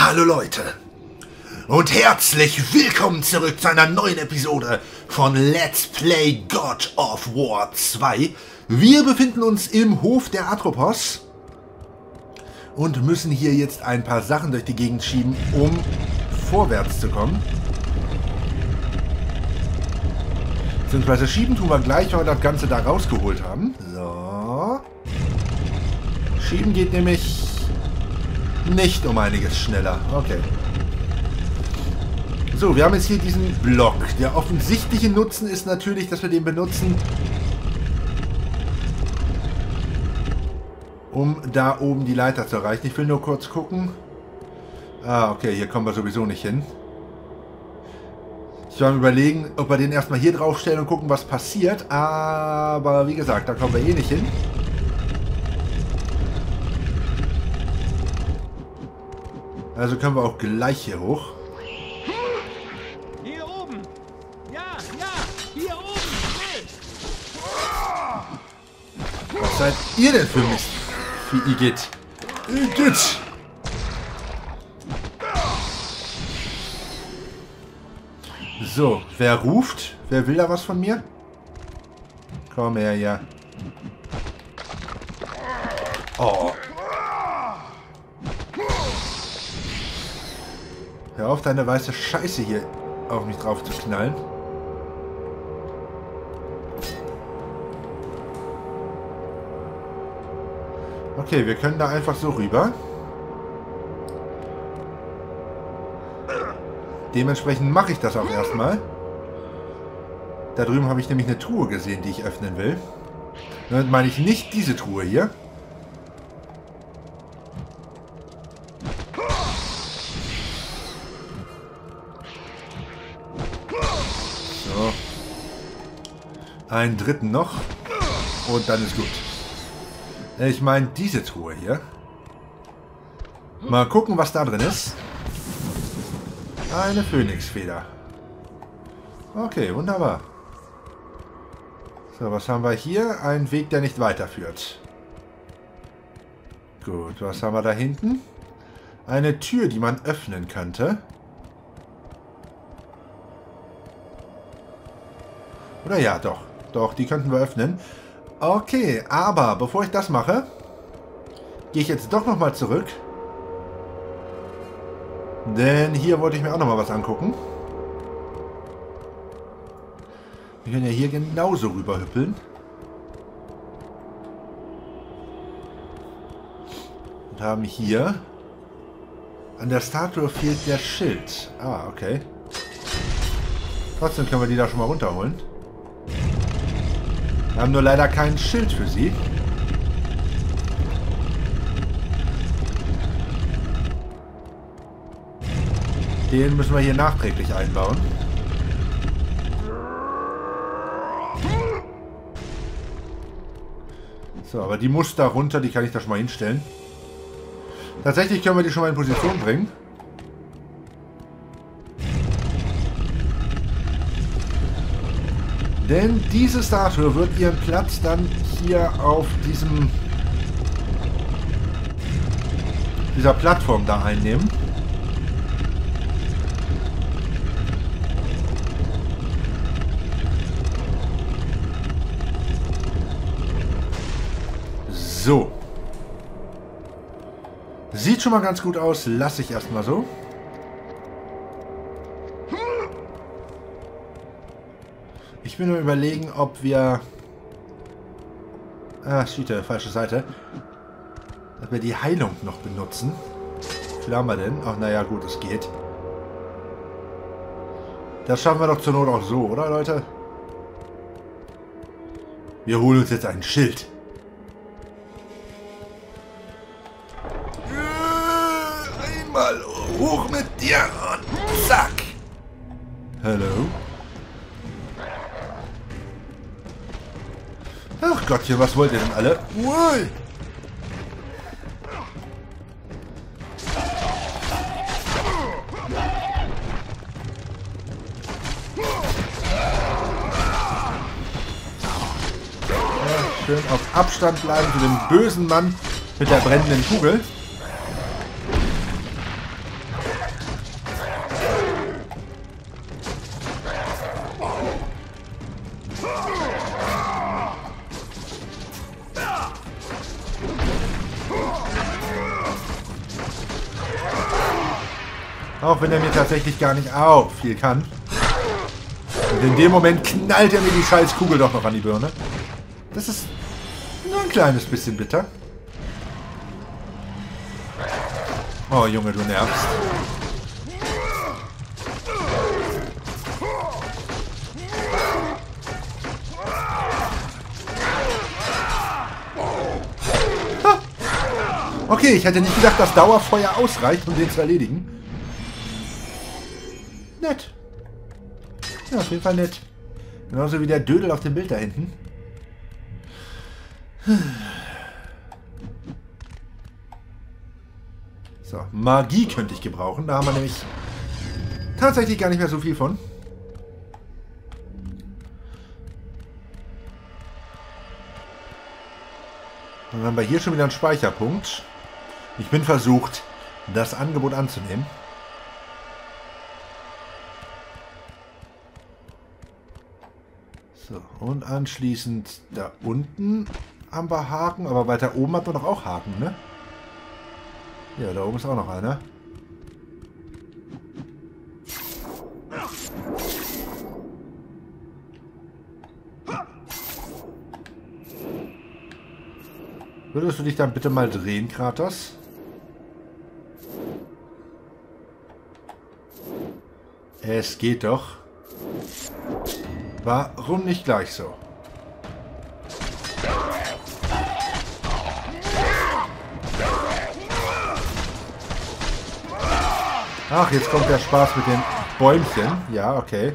Hallo Leute und herzlich willkommen zurück zu einer neuen Episode von Let's Play God of War 2. Wir befinden uns im Hof der Atropos und müssen hier jetzt ein paar Sachen durch die Gegend schieben, um vorwärts zu kommen. Beziehungsweise schieben tun wir gleich, weil wir das Ganze da rausgeholt haben. So. Schieben geht nämlich nicht um einiges schneller. Okay. So, wir haben jetzt hier diesen Block. Der offensichtliche Nutzen ist natürlich, dass wir den benutzen, um da oben die Leiter zu erreichen. Ich will nur kurz gucken. Ah, okay, hier kommen wir sowieso nicht hin. Ich war am Überlegen, ob wir den erstmal hier draufstellen und gucken, was passiert. Aber wie gesagt, da kommen wir eh nicht hin. Also können wir auch gleich hier hoch. Hier oben! Ja, hier oben! Schnell! Was seid ihr denn für Mist? Für Igitt. Igitt! So, wer ruft? Wer will da was von mir? Komm her, ja. Oh. Hör auf, deine weiße Scheiße hier auf mich drauf zu knallen. Okay, wir können da einfach so rüber. Dementsprechend mache ich das auch erstmal. Da drüben habe ich nämlich eine Truhe gesehen, die ich öffnen will. Damit meine ich nicht diese Truhe hier. So. Einen dritten noch. Und dann ist gut. Ich meine diese Truhe hier. Mal gucken, was da drin ist. Eine Phönixfeder. Okay, wunderbar. So, was haben wir hier? Ein Weg, der nicht weiterführt. Gut, was haben wir da hinten? Eine Tür, die man öffnen könnte. Oder ja, doch. Doch, die könnten wir öffnen. Okay, aber bevor ich das mache, gehe ich jetzt doch nochmal zurück. Denn hier wollte ich mir auch nochmal was angucken. Wir können ja hier genauso rüberhüppeln. Und haben hier... An der Statue fehlt der Schild. Ah, okay. Trotzdem können wir die da schon mal runterholen. Wir haben nur leider kein Schild für sie. Den müssen wir hier nachträglich einbauen. So, aber die muss da runter, die kann ich da schon mal hinstellen. Tatsächlich können wir die schon mal in Position bringen. Denn diese Statue wird ihren Platz dann hier auf dieser Plattform da einnehmen. So. Sieht schon mal ganz gut aus. Lasse ich erstmal so. Ich bin nur überlegen, ob wir... Ah, Schiete, falsche Seite. Ob wir die Heilung noch benutzen. Wie viel haben wir denn? Ach, naja, gut, es geht. Das schaffen wir doch zur Not auch so, oder, Leute? Wir holen uns jetzt ein Schild. Einmal hoch mit dir und zack. Hallo? Ach Gottchen, was wollt ihr denn alle? Ui. Schön auf Abstand bleiben zu dem bösen Mann mit der brennenden Kugel. Auch wenn er mir tatsächlich gar nicht viel kann. Und in dem Moment knallt er mir die scheiß Kugel doch noch an die Birne. Das ist nur ein kleines bisschen bitter. Oh Junge, du nervst. Ha. Okay, ich hätte nicht gedacht, dass Dauerfeuer ausreicht, um den zu erledigen. Nett. Ja, auf jeden Fall nett. Genauso wie der Dödel auf dem Bild da hinten. So, Magie könnte ich gebrauchen. Da haben wir nämlich tatsächlich gar nicht mehr so viel von. Dann haben wir hier schon wieder einen Speicherpunkt. Ich bin versucht, das Angebot anzunehmen. So, und anschließend da unten haben wir Haken, aber weiter oben hat man doch auch Haken, ne? Ja, da oben ist auch noch einer. Würdest du dich dann bitte mal drehen, Kratos? Es geht doch. Warum nicht gleich so? Ach, jetzt kommt der Spaß mit den Bäumchen. Ja, okay.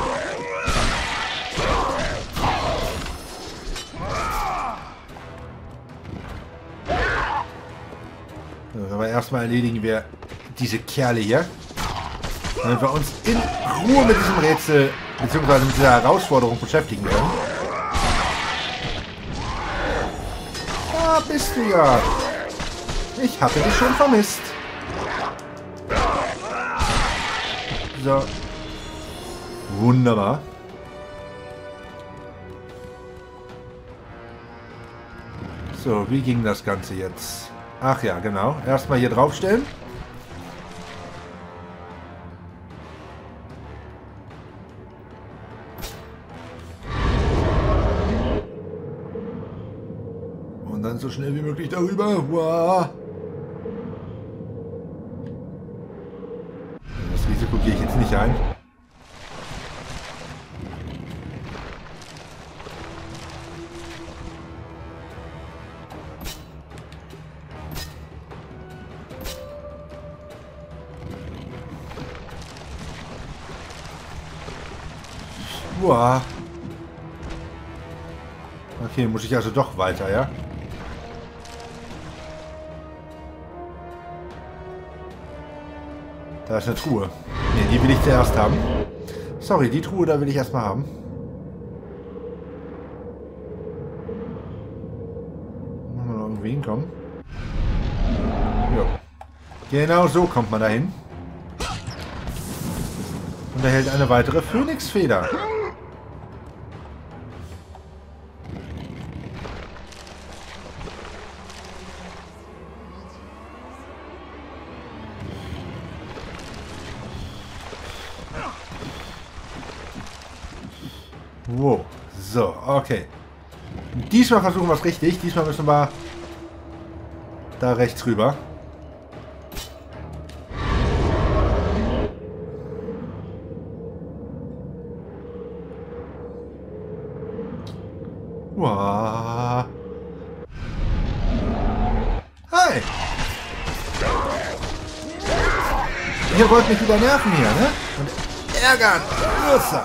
Aber erstmal erledigen wir diese Kerle hier. Damit wir uns in Ruhe mit diesem Rätsel bzw. mit dieser Herausforderung beschäftigen können. Da bist du ja. Ich hatte dich schon vermisst. So. Wunderbar. So, wie ging das Ganze jetzt? Ach ja, genau. Erstmal hier draufstellen. Und dann so schnell wie möglich darüber. Wow. Das Risiko gehe ich jetzt nicht ein. Wow. Okay, muss ich also doch weiter, ja? Da ist eine Truhe. Ne, die will ich zuerst haben. Sorry, die Truhe, da will ich erstmal haben. Muss man noch irgendwie hinkommen. Jo. Genau so kommt man dahin. Und erhält eine weitere Phönixfeder. Wow. So, okay. Diesmal versuchen wir es richtig. Diesmal müssen wir da rechts rüber. Wow. Hi. Ihr wollt mich wieder nerven hier, ne? Und ärgern. Größer.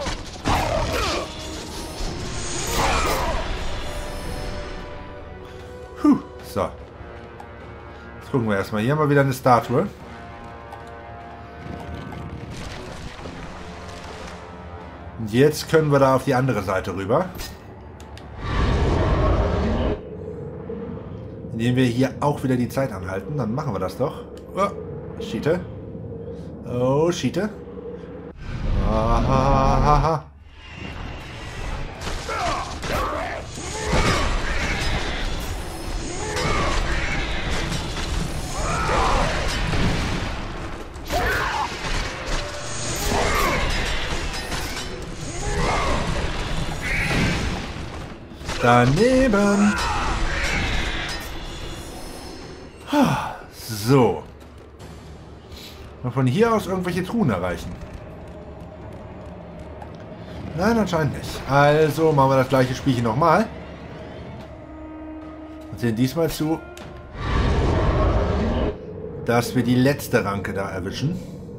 So. Jetzt gucken wir erstmal. Hier haben wir wieder eine Statue. Und jetzt können wir da auf die andere Seite rüber. Indem wir hier auch wieder die Zeit anhalten. Dann machen wir das doch. Oh, Schiete. Oh, Schiete. Ah, Daneben. So. Und von hier aus irgendwelche Truhen erreichen. Nein, anscheinend nicht. Also machen wir das gleiche Spielchen nochmal. Und sehen diesmal zu, dass wir die letzte Ranke da erwischen.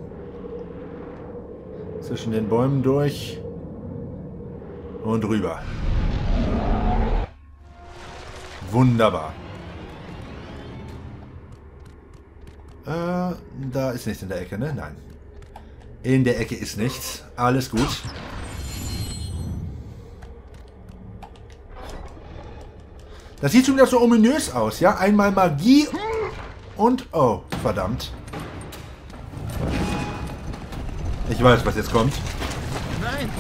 Zwischen den Bäumen durch und rüber. Wunderbar. Da ist nichts in der Ecke, ne? Nein. In der Ecke ist nichts. Alles gut. Das sieht schon wieder so ominös aus, ja? Einmal Magie und... Oh, verdammt. Ich weiß, was jetzt kommt. Nein!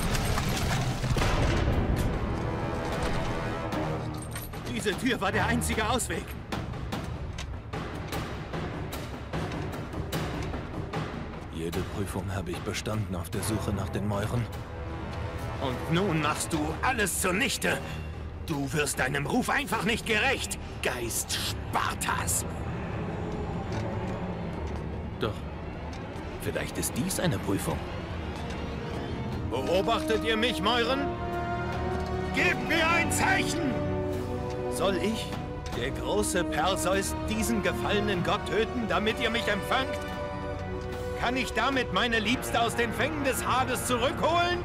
Diese Tür war der einzige Ausweg. Jede Prüfung habe ich bestanden auf der Suche nach den Mäuren. Und nun machst du alles zunichte. Du wirst deinem Ruf einfach nicht gerecht, Geist Spartas. Doch, vielleicht ist dies eine Prüfung. Beobachtet ihr mich, Mäuren? Gebt mir ein Zeichen! Soll ich, der große Perseus, diesen gefallenen Gott töten, damit ihr mich empfangt? Kann ich damit meine Liebste aus den Fängen des Hades zurückholen?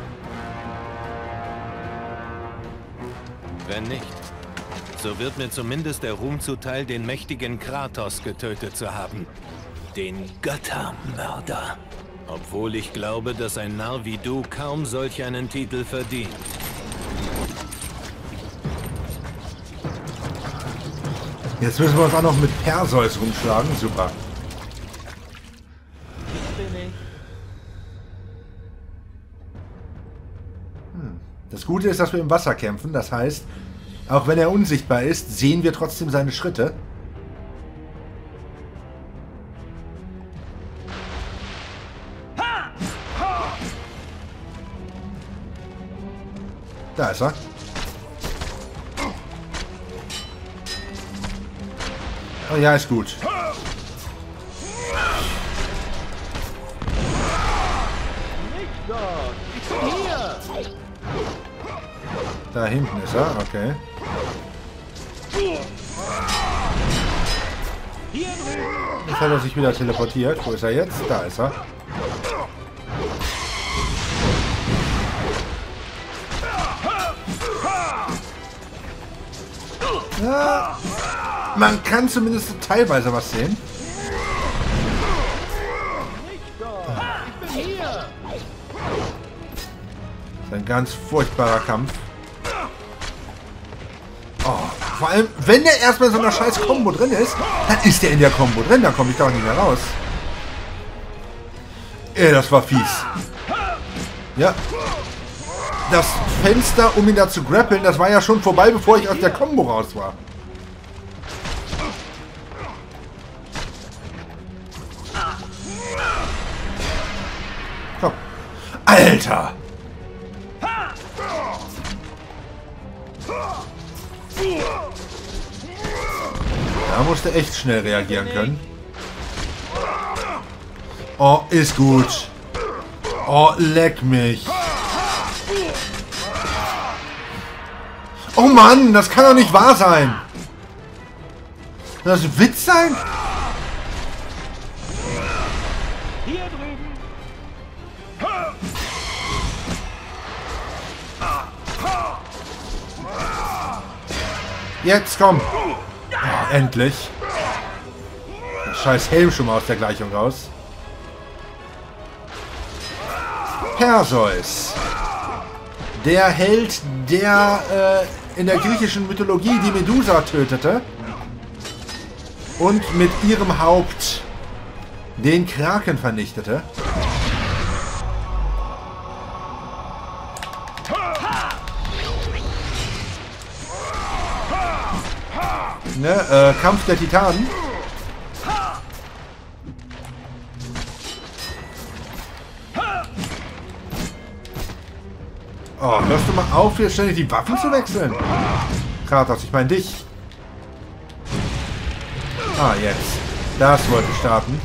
Wenn nicht, so wird mir zumindest der Ruhm zuteil, den mächtigen Kratos getötet zu haben. Den Göttermörder. Obwohl ich glaube, dass ein Narr wie du kaum solch einen Titel verdient. Jetzt müssen wir uns auch noch mit Perseus rumschlagen. Super. Das Gute ist, dass wir im Wasser kämpfen. Das heißt, auch wenn er unsichtbar ist, sehen wir trotzdem seine Schritte. Da ist er. Oh ja, ist gut. Da hinten ist er, okay. Jetzt hat er sich wieder teleportiert. Wo ist er jetzt? Da ist er. Ja, man kann zumindest teilweise was sehen. Das ist ein ganz furchtbarer Kampf. Oh, vor allem, wenn der erstmal in so einer scheiß Kombo drin ist, dann ist der in der Kombo drin, dann komme ich doch nicht mehr raus. Das war fies. Ja. Das Fenster, um ihn da zu grappeln, das war ja schon vorbei, bevor ich aus der Kombo raus war. Komm. Alter! Da musste echt schnell reagieren können. Oh, ist gut. Oh, leck mich. Oh Mann, das kann doch nicht wahr sein. Soll das ein Witz sein? Hier drüben. Jetzt komm. Oh, endlich. Der scheiß Helm schon mal aus der Gleichung raus. Perseus. Der Held, der in der griechischen Mythologie die Medusa tötete und mit ihrem Haupt den Kraken vernichtete. Ne, Kampf der Titanen. Oh, hörst du mal auf, hier ständig die Waffen zu wechseln? Kratos, ich meine dich. Ah, jetzt. Das wollte starten.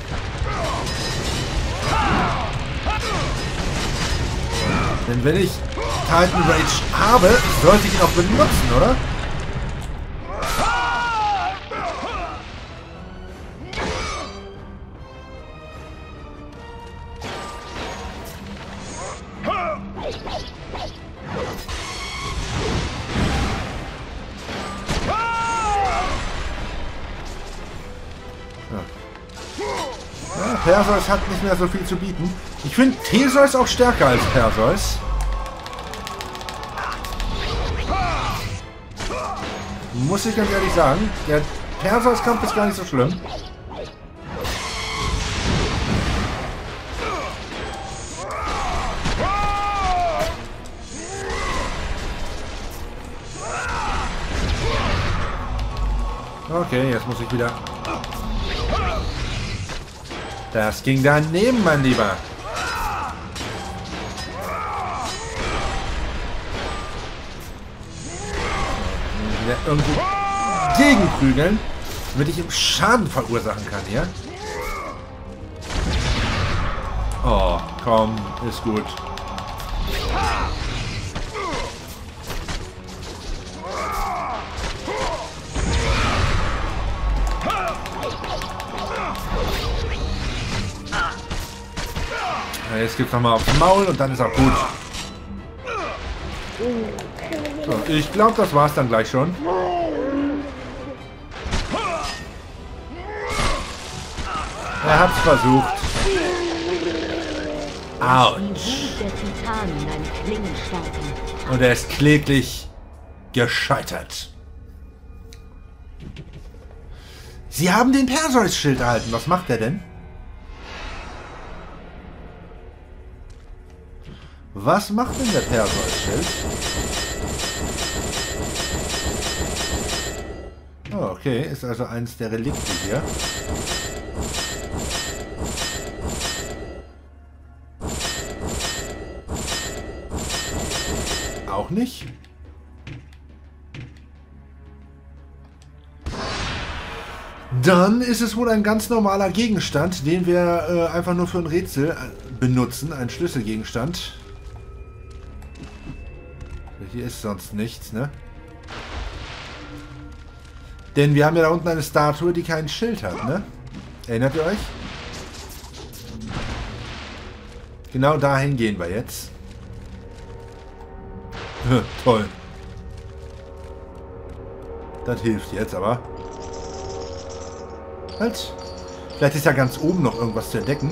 Denn wenn ich Titan Rage habe, sollte ich ihn auch benutzen, oder? Ja, Perseus hat nicht mehr so viel zu bieten. Ich finde Theseus auch stärker als Perseus. Muss ich ganz ehrlich sagen. Der Perseus-Kampf ist gar nicht so schlimm. Okay, jetzt muss ich wieder... Das ging daneben, mein Lieber. Wieder irgendwo gegenprügeln, damit ich ihm Schaden verursachen kann hier. Oh, komm, ist gut. Jetzt gibt's nochmal aufs Maul und dann ist auch gut. So, ich glaube, das war's dann gleich schon. Er hat's versucht. Autsch. Und er ist kläglich gescheitert. Sie haben den Perseus-Schild erhalten. Was macht er denn? Was macht denn der Perseus-Schild? Oh, okay. Ist also eins der Relikte hier. Auch nicht? Dann ist es wohl ein ganz normaler Gegenstand, den wir einfach nur für ein Rätsel benutzen. Ein Schlüsselgegenstand. Hier ist sonst nichts, ne? Denn wir haben ja da unten eine Statue, die kein Schild hat, ne? Erinnert ihr euch? Genau dahin gehen wir jetzt. Toll. Das hilft jetzt aber. Halt. Vielleicht ist ja ganz oben noch irgendwas zu entdecken.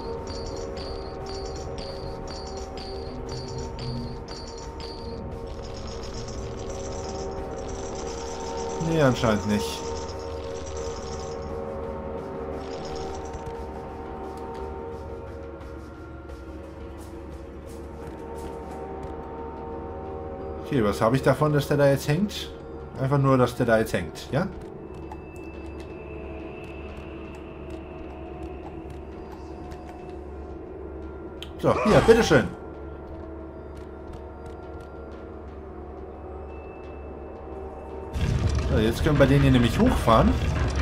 Nee, anscheinend nicht. Okay, was habe ich davon, dass der da jetzt hängt? Einfach nur, dass der da jetzt hängt, ja? So, hier, bitteschön. So, jetzt können wir den hier nämlich hochfahren.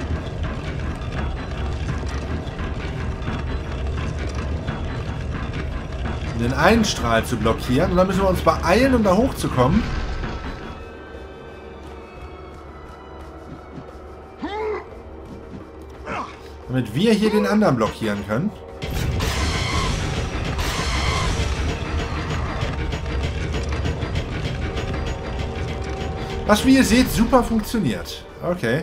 Um den einen Strahl zu blockieren. Und dann müssen wir uns beeilen, um da hochzukommen. Damit wir hier den anderen blockieren können. Was, wie ihr seht, super funktioniert. Okay.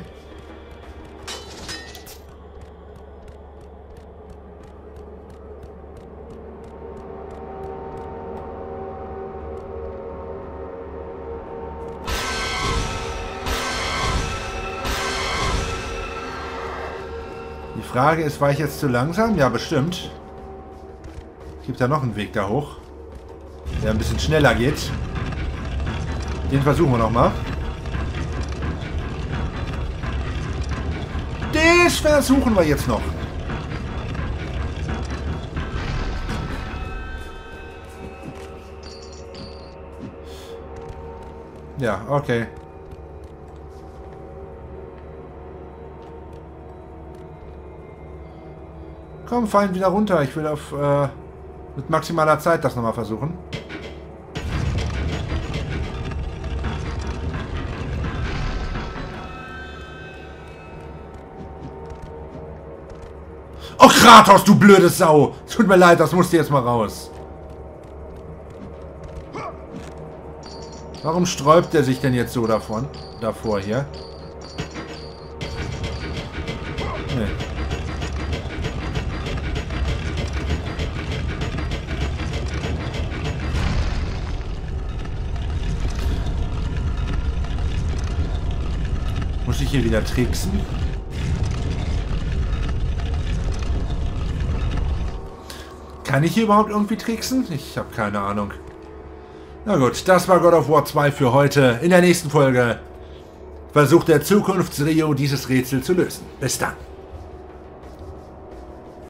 Die Frage ist, war ich jetzt zu langsam? Ja, bestimmt. Es gibt ja noch einen Weg da hoch, der ein bisschen schneller geht. Den versuchen wir nochmal. Das versuchen wir jetzt noch. Ja, okay. Komm, fallen wieder runter. Ich will auf mit maximaler Zeit das nochmal versuchen. Oh, Kratos, du blöde Sau! Tut mir leid, das musste jetzt mal raus. Warum sträubt er sich denn jetzt so davor hier? Nee. Muss ich hier wieder tricksen? Kann ich hier überhaupt irgendwie tricksen? Ich habe keine Ahnung. Na gut, das war God of War 2 für heute. In der nächsten Folge versucht der Zukunfts-Rio dieses Rätsel zu lösen. Bis dann.